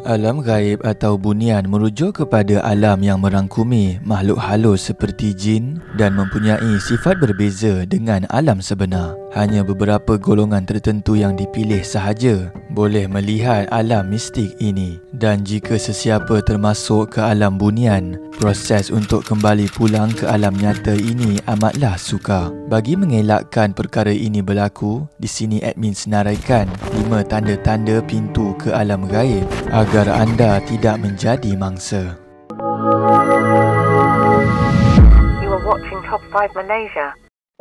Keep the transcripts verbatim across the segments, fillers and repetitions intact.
Alam gaib atau bunian merujuk kepada alam yang merangkumi makhluk halus seperti jin dan mempunyai sifat berbeza dengan alam sebenar. Hanya beberapa golongan tertentu yang dipilih sahaja boleh melihat alam mistik ini, dan jika sesiapa termasuk ke alam bunian, proses untuk kembali pulang ke alam nyata ini amatlah sukar. Bagi mengelakkan perkara ini berlaku, di sini admin senaraikan lima tanda-tanda pintu ke alam gaib agar anda tidak menjadi mangsa. You are watching Top five Malaysia.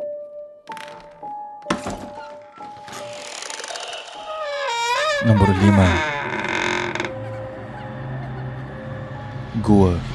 Nombor lima. Gua.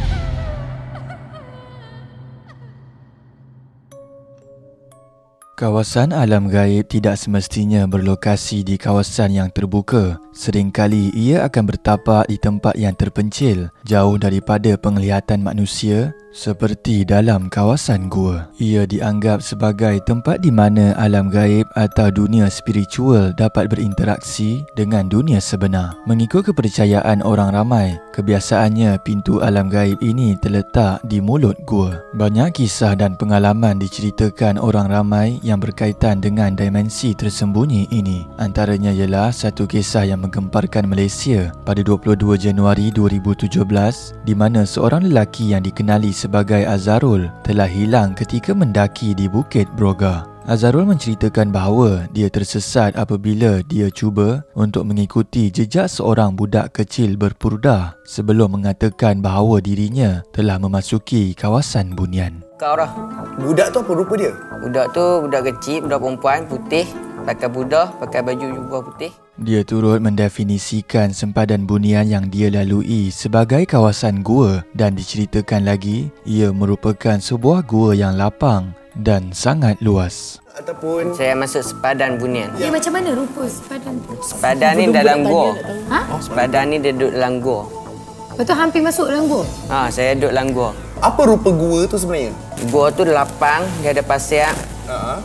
Kawasan alam gaib tidak semestinya berlokasi di kawasan yang terbuka. Seringkali ia akan bertapak di tempat yang terpencil, jauh daripada penglihatan manusia, seperti dalam kawasan gua. Ia dianggap sebagai tempat di mana alam gaib atau dunia spiritual dapat berinteraksi dengan dunia sebenar. Mengikut kepercayaan orang ramai, kebiasaannya pintu alam gaib ini terletak di mulut gua. Banyak kisah dan pengalaman diceritakan orang ramai yang berkaitan dengan dimensi tersembunyi ini. Antaranya ialah satu kisah yang menggemparkan Malaysia pada dua puluh dua Januari dua ribu tujuh belas, di mana seorang lelaki yang dikenali sebagai Azharul telah hilang ketika mendaki di Bukit Broga. Azharul menceritakan bahawa dia tersesat apabila dia cuba untuk mengikuti jejak seorang budak kecil berpurdah sebelum mengatakan bahawa dirinya telah memasuki kawasan bunian. Kau dah. Budak tu apa rupa dia? Budak tu budak kecil, budak perempuan, putih, pakai budah, pakai baju jubah putih. Dia turut mendefinisikan sempadan bunian yang dia lalui sebagai kawasan gua, dan diceritakan lagi ia merupakan sebuah gua yang lapang dan sangat luas. Ataupun Saya masuk sepadan bunian. Dia macam mana rupa sepadan tu? Sepadan ni dalam gua. Ha? Sepadan ni dia duduk dalam gua. Lepas tu hampir masuk dalam gua? Ha, saya duduk dalam gua. apa rupa gua tu sebenarnya? Gua tu lapang, dia ada pasir. Ha.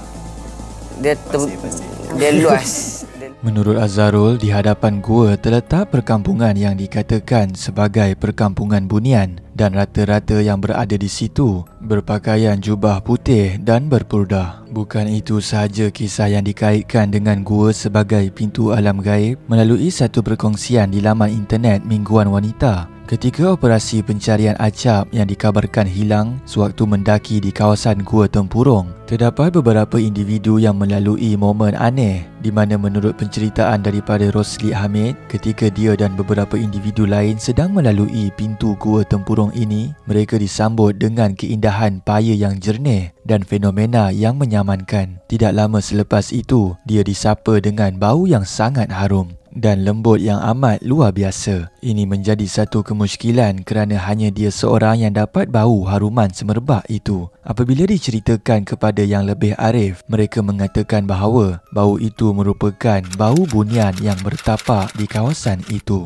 Dia ter, dia luas. Menurut Azharul, di hadapan gua terletak perkampungan yang dikatakan sebagai perkampungan bunian, dan rata-rata yang berada di situ berpakaian jubah putih dan berpurdah. Bukan itu sahaja, kisah yang dikaitkan dengan gua sebagai pintu alam gaib melalui satu perkongsian di laman internet Mingguan Wanita. Ketika operasi pencarian acap yang dikabarkan hilang sewaktu mendaki di kawasan Gua Tempurung, terdapat beberapa individu yang melalui momen aneh di mana menurut penceritaan daripada Rosli Hamid, ketika dia dan beberapa individu lain sedang melalui pintu Gua Tempurung ini, mereka disambut dengan keindahan paya yang jernih dan fenomena yang menyamankan. Tidak lama selepas itu, dia disapa dengan bau yang sangat harum dan lembut yang amat luar biasa. Ini menjadi satu kemusykilan kerana hanya dia seorang yang dapat bau haruman semerbak itu. Apabila diceritakan kepada yang lebih arif, mereka mengatakan bahawa bau itu merupakan bau bunian yang bertapak di kawasan itu.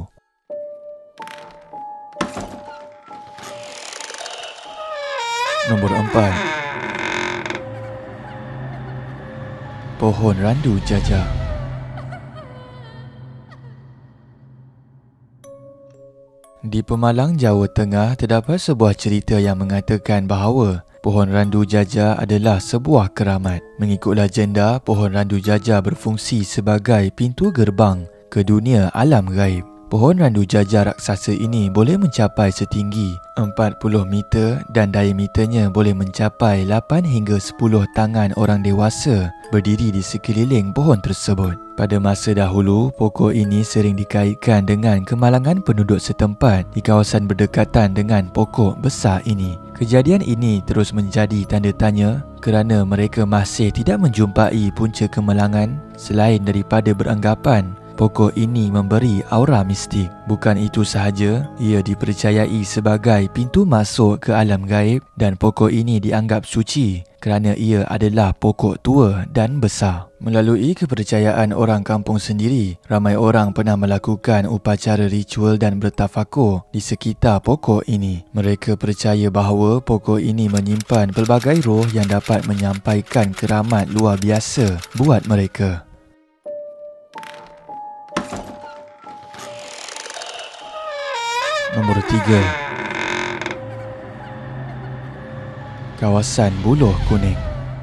Nombor empat. Pohon randu jajah. Di Pemalang, Jawa Tengah, terdapat sebuah cerita yang mengatakan bahawa pohon randu jajah adalah sebuah keramat. Mengikut legenda, pohon randu jajah berfungsi sebagai pintu gerbang ke dunia alam gaib. Pohon randu jajah raksasa ini boleh mencapai setinggi empat puluh meter dan diameternya boleh mencapai lapan hingga sepuluh tangan orang dewasa berdiri di sekeliling pohon tersebut. Pada masa dahulu, pokok ini sering dikaitkan dengan kemalangan penduduk setempat di kawasan berdekatan dengan pokok besar ini. Kejadian ini terus menjadi tanda tanya kerana mereka masih tidak menjumpai punca kemalangan selain daripada beranggapan pokok ini memberi aura mistik. Bukan itu sahaja, ia dipercayai sebagai pintu masuk ke alam gaib dan pokok ini dianggap suci kerana ia adalah pokok tua dan besar. Melalui kepercayaan orang kampung sendiri, ramai orang pernah melakukan upacara ritual dan bertafakur di sekitar pokok ini. Mereka percaya bahawa pokok ini menyimpan pelbagai roh yang dapat menyampaikan keramat luar biasa buat mereka. Nombor tiga. Kawasan Buloh Kuning.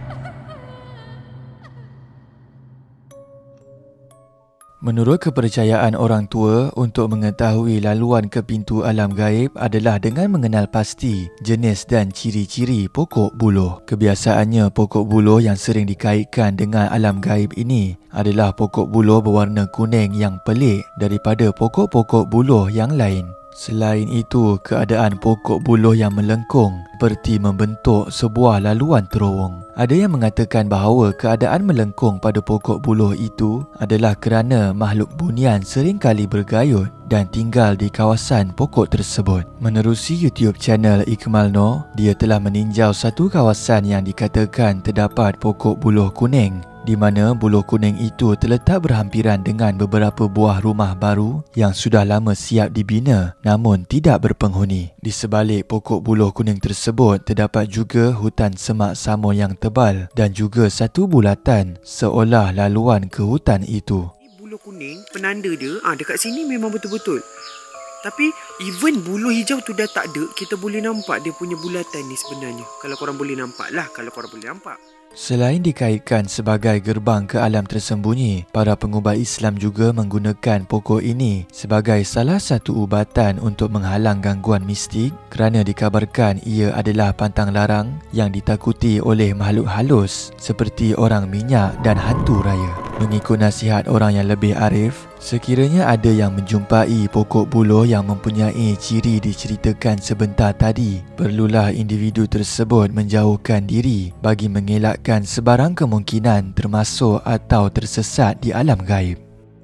Menurut kepercayaan orang tua, untuk mengetahui laluan ke pintu alam gaib adalah dengan mengenal pasti jenis dan ciri-ciri pokok buluh. Kebiasaannya, pokok buluh yang sering dikaitkan dengan alam gaib ini adalah pokok buluh berwarna kuning yang pelik daripada pokok-pokok buluh yang lain. Selain itu, keadaan pokok buluh yang melengkung seperti membentuk sebuah laluan terowong. Ada yang mengatakan bahawa keadaan melengkung pada pokok buluh itu adalah kerana makhluk bunian seringkali bergayut dan tinggal di kawasan pokok tersebut. Menerusi YouTube channel Ikmal Noor, dia telah meninjau satu kawasan yang dikatakan terdapat pokok buluh kuning, di mana buluh kuning itu terletak berhampiran dengan beberapa buah rumah baru yang sudah lama siap dibina namun tidak berpenghuni. Di sebalik pokok buluh kuning tersebut terdapat juga hutan semak samun yang tebal dan juga satu bulatan seolah laluan ke hutan itu. Buluh kuning, penanda dia ah dekat sini memang betul-betul. Tapi even buluh hijau tu dah tak ada, kita boleh nampak dia punya bulatan ni sebenarnya. Kalau korang boleh nampak lah, kalau korang boleh nampak. Selain dikaitkan sebagai gerbang ke alam tersembunyi, para pengubat Islam juga menggunakan pokok ini sebagai salah satu ubatan untuk menghalang gangguan mistik kerana dikabarkan ia adalah pantang larang yang ditakuti oleh makhluk halus seperti orang minyak dan hantu raya. Mengikut nasihat orang yang lebih arif, sekiranya ada yang menjumpai pokok buluh yang mempunyai ciri diceritakan sebentar tadi, perlulah individu tersebut menjauhkan diri bagi mengelakkan sebarang kemungkinan termasuk atau tersesat di alam gaib.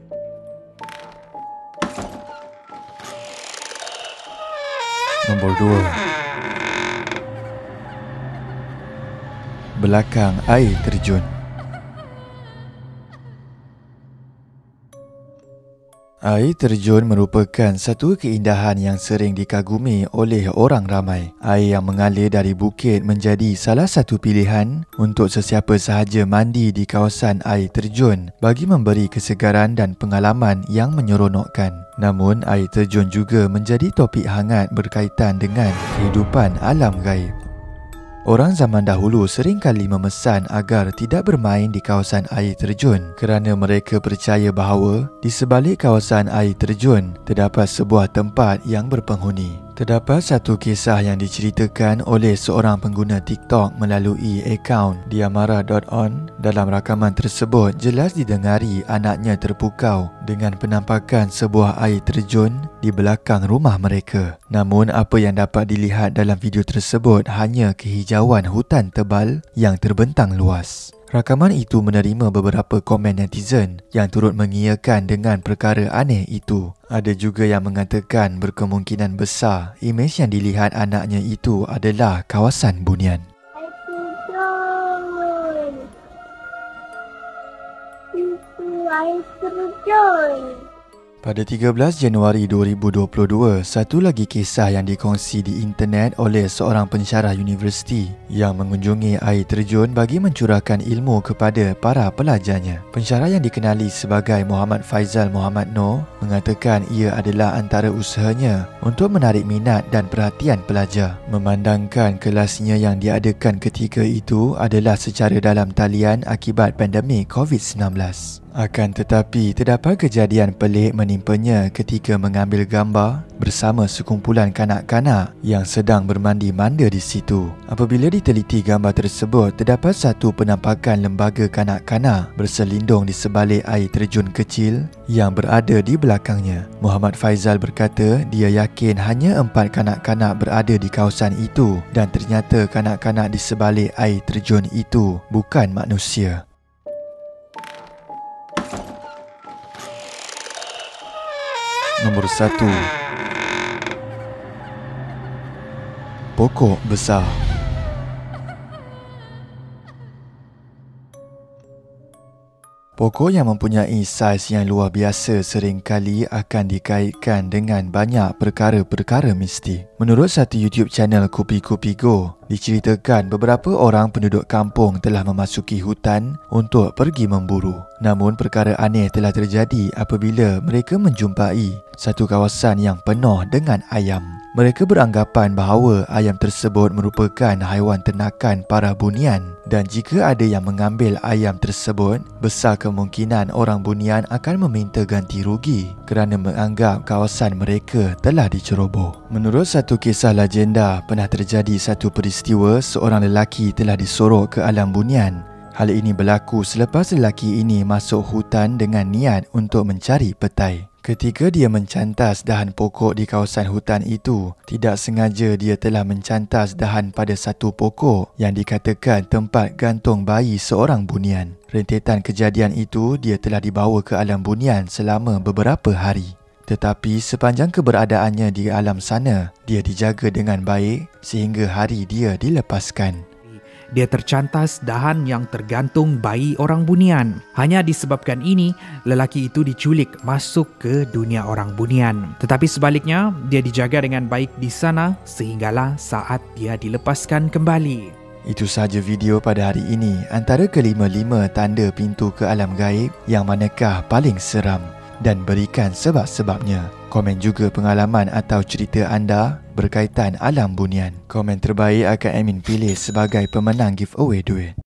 Nombor dua. Belakang air terjun. Air terjun merupakan satu keindahan yang sering dikagumi oleh orang ramai. Air yang mengalir dari bukit menjadi salah satu pilihan untuk sesiapa sahaja mandi di kawasan air terjun bagi memberi kesegaran dan pengalaman yang menyeronokkan. Namun, air terjun juga menjadi topik hangat berkaitan dengan kehidupan alam gaib. Orang zaman dahulu seringkali memesan agar tidak bermain di kawasan air terjun kerana mereka percaya bahawa di sebalik kawasan air terjun terdapat sebuah tempat yang berpenghuni. Terdapat satu kisah yang diceritakan oleh seorang pengguna TikTok melalui akaun diamara dot on. Dalam rakaman tersebut, jelas didengari anaknya terpukau dengan penampakan sebuah air terjun di belakang rumah mereka. Namun, apa yang dapat dilihat dalam video tersebut hanya kehijauan hutan tebal yang terbentang luas. Rakaman itu menerima beberapa komen netizen yang turut mengiyakan dengan perkara aneh itu. Ada juga yang mengatakan berkemungkinan besar imej yang dilihat anaknya itu adalah kawasan bunian. Air terjun. Pada tiga belas Januari dua ribu dua puluh dua, satu lagi kisah yang dikongsi di internet oleh seorang pensyarah universiti yang mengunjungi air terjun bagi mencurahkan ilmu kepada para pelajarnya. Pensyarah yang dikenali sebagai Muhammad Faizal Muhammad Noor mengatakan ia adalah antara usahanya untuk menarik minat dan perhatian pelajar. Memandangkan kelasnya yang diadakan ketika itu adalah secara dalam talian akibat pandemik covid sembilan belas. Akan tetapi, terdapat kejadian pelik menimpanya ketika mengambil gambar bersama sekumpulan kanak-kanak yang sedang bermandi manda di situ. Apabila diteliti gambar tersebut, terdapat satu penampakan lembaga kanak-kanak berselindung di sebalik air terjun kecil yang berada di belakangnya. Muhammad Faizal berkata dia yakin hanya empat kanak-kanak berada di kawasan itu dan ternyata kanak-kanak di sebalik air terjun itu bukan manusia. Nombor satu. Pokok besar. Pokok yang mempunyai saiz yang luar biasa seringkali akan dikaitkan dengan banyak perkara-perkara mistik. Menurut satu YouTube channel Kupi Kupi Go, Diceritakan beberapa orang penduduk kampung telah memasuki hutan untuk pergi memburu. Namun perkara aneh telah terjadi apabila mereka menjumpai satu kawasan yang penuh dengan ayam. Mereka beranggapan bahawa ayam tersebut merupakan haiwan ternakan para bunian, dan jika ada yang mengambil ayam tersebut, besar kemungkinan orang bunian akan meminta ganti rugi kerana menganggap kawasan mereka telah diceroboh. Menurut satu kisah legenda, pernah terjadi satu peristiwa seorang lelaki telah disorok ke alam bunian. Hal ini berlaku selepas lelaki ini masuk hutan dengan niat untuk mencari petai. Ketika dia mencantas dahan pokok di kawasan hutan itu, tidak sengaja dia telah mencantas dahan pada satu pokok yang dikatakan tempat gantung bayi seorang bunian. Rentetan kejadian itu, dia telah dibawa ke alam bunian selama beberapa hari. Tetapi sepanjang keberadaannya di alam sana, dia dijaga dengan baik sehingga hari dia dilepaskan. Dia tercantas dahan yang tergantung bayi orang bunian. Hanya disebabkan ini, lelaki itu diculik masuk ke dunia orang bunian. Tetapi sebaliknya, dia dijaga dengan baik di sana sehinggalah saat dia dilepaskan kembali. Itu sahaja video pada hari ini. Antara kelima-lima tanda pintu ke alam gaib, yang manakah paling seram? Dan berikan sebab-sebabnya. Komen juga pengalaman atau cerita anda berkaitan alam bunian. Komen terbaik akan admin pilih sebagai pemenang giveaway duit.